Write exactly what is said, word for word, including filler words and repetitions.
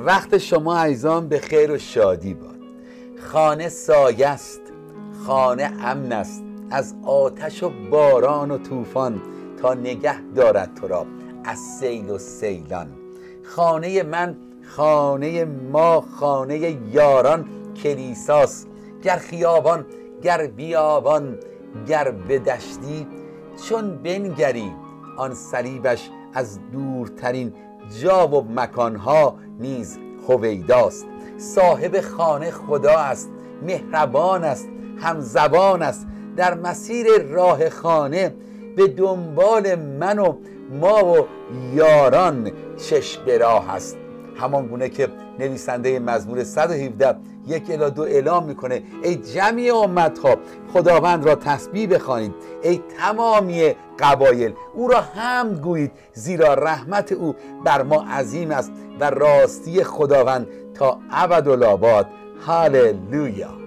وقت شما عزیزان به خیر و شادی باد. خانه سایه است، خانه امن است از آتش و باران و طوفان، تا نگه دارد تو را از سیل و سیلان. خانه من، خانه ما، خانه یاران کلیساست. گر خیابان گر بیابان گر به دشتی، چون بنگری آن صلیبش از دورترین جا و مکانها نیز هویداست. صاحب خانه خدا است، مهربان است، همزبان است. در مسیر راه خانه به دنبال من و ما و یاران چشم به راه است. همان گونه که نویسنده مزمور صد و هفده یک الی دو اعلام میکنه: ای جمعی امتها خداوند را تسبیح بخوانید، ای تمامی قبایل او را حمد گویید، زیرا رحمت او بر ما عظیم است و راستی خداوند تا ابدالآباد. هاللویا.